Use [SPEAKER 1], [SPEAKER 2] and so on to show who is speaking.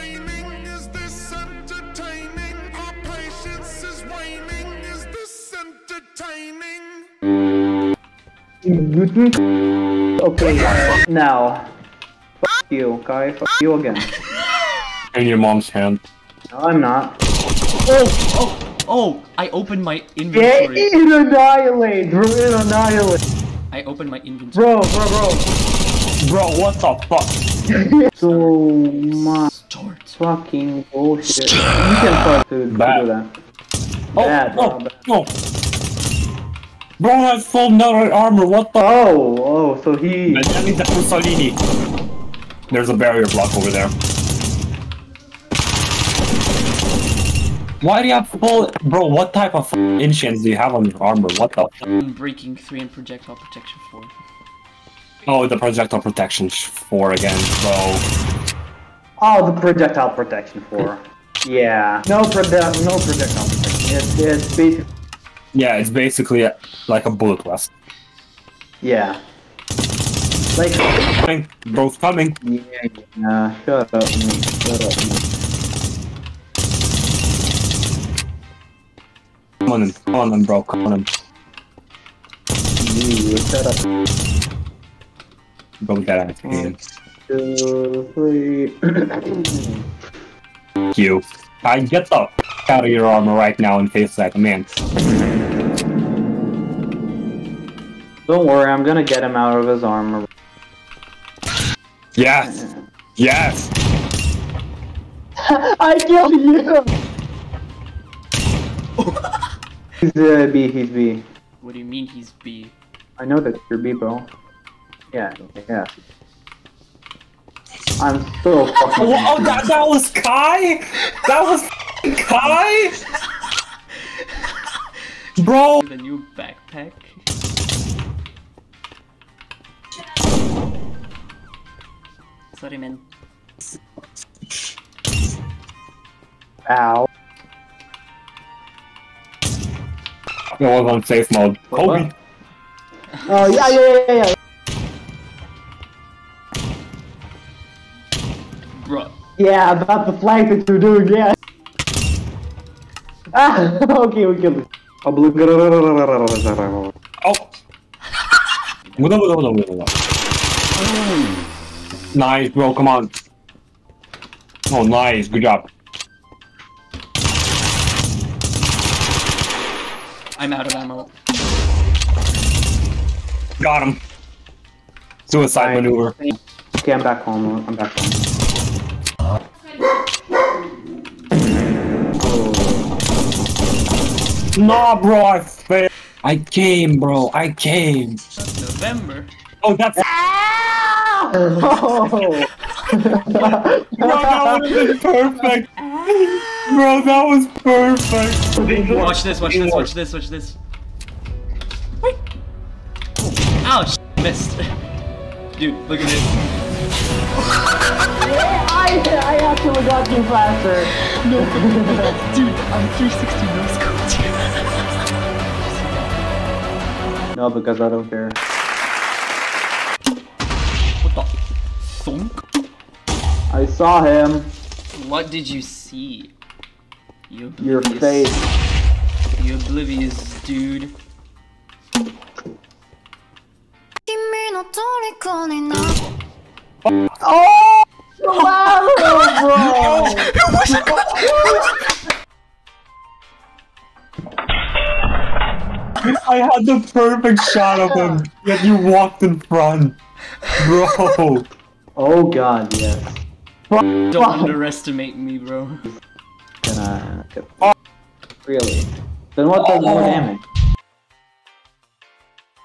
[SPEAKER 1] raining? Is this entertaining? Our patience is waning. Is this entertaining?
[SPEAKER 2] Okay, now. Fuck you, okay? Fuck you again.
[SPEAKER 3] In your mom's hand.
[SPEAKER 2] No, I'm not.
[SPEAKER 4] Oh! I opened my inventory.
[SPEAKER 2] Get in annihilate! Bro, in annihilate!
[SPEAKER 4] I opened my inventory.
[SPEAKER 2] Bro!
[SPEAKER 3] Bro, what the fuck?
[SPEAKER 2] So much
[SPEAKER 4] Start.
[SPEAKER 2] fucking bullshit. You can start to do that. Bad, bro, bad.
[SPEAKER 3] Oh. Bro has full metal armor, what the?
[SPEAKER 2] Oh, so he...
[SPEAKER 3] That means that's Mussolini. There's a barrier block over there. Why do you have full... Bro, what type of inchants do you have on your armor? What the?
[SPEAKER 4] Breaking 3 and projectile protection 4.
[SPEAKER 3] Oh, the projectile protection 4 again, bro.
[SPEAKER 2] Oh, the projectile protection 4. Yeah. No projectile protection. It's basically...
[SPEAKER 3] Yeah, it's basically like a bullet vest.
[SPEAKER 2] Yeah. Like...
[SPEAKER 3] Coming. Bro's coming.
[SPEAKER 2] Yeah, shut up, mate. Shut up, mate.
[SPEAKER 3] Come on in, bro, come on in.
[SPEAKER 2] You shut up.
[SPEAKER 3] Bro, get out of here.
[SPEAKER 2] 2, 3...
[SPEAKER 3] You. I get the f out of your armor right now and face that man.
[SPEAKER 2] Don't worry, I'm gonna get him out of his armor.
[SPEAKER 3] Yes! Yes!
[SPEAKER 2] I killed you! He's B, he's B.
[SPEAKER 4] What do you mean he's B?
[SPEAKER 2] I know that you're B, bro. Yeah. I'm so fucking...
[SPEAKER 3] Oh, that was Kai? That was Kai? Bro!
[SPEAKER 4] The new backpack. Sorry, man.
[SPEAKER 2] Ow.
[SPEAKER 3] I was on safe mode. Kobe!
[SPEAKER 2] Oh, yeah.
[SPEAKER 4] Bruh.
[SPEAKER 2] Yeah, about the flank that you're doing, yeah. Ah, okay, we killed it.
[SPEAKER 3] Oh! Nice, bro, come on. Oh, nice, good job.
[SPEAKER 4] I'm out of ammo.
[SPEAKER 3] Got him. Suicide maneuver.
[SPEAKER 2] Okay, I'm back home.
[SPEAKER 3] Nah, bro, I failed. I came, bro, I came.
[SPEAKER 4] That's November.
[SPEAKER 3] Oh, that's.
[SPEAKER 2] Oh!
[SPEAKER 3] Bro, that would have been perfect. Bro, that was perfect.
[SPEAKER 4] Watch this. Wait. Ow, missed. Dude, look at this.
[SPEAKER 2] I actually got you faster.
[SPEAKER 4] No, dude, I'm 360 no scope.
[SPEAKER 2] No, because I don't care.
[SPEAKER 4] What the thunk?
[SPEAKER 2] I saw him.
[SPEAKER 4] What did you see? You
[SPEAKER 2] Your
[SPEAKER 4] oblivious.
[SPEAKER 2] face.
[SPEAKER 4] You oblivious dude.
[SPEAKER 2] Oh! Wow, bro!
[SPEAKER 3] I had the perfect shot of him, yet you walked in front. Bro.
[SPEAKER 2] Oh god, yes.
[SPEAKER 4] Don't underestimate me, bro.
[SPEAKER 2] Really? Then what does more damage?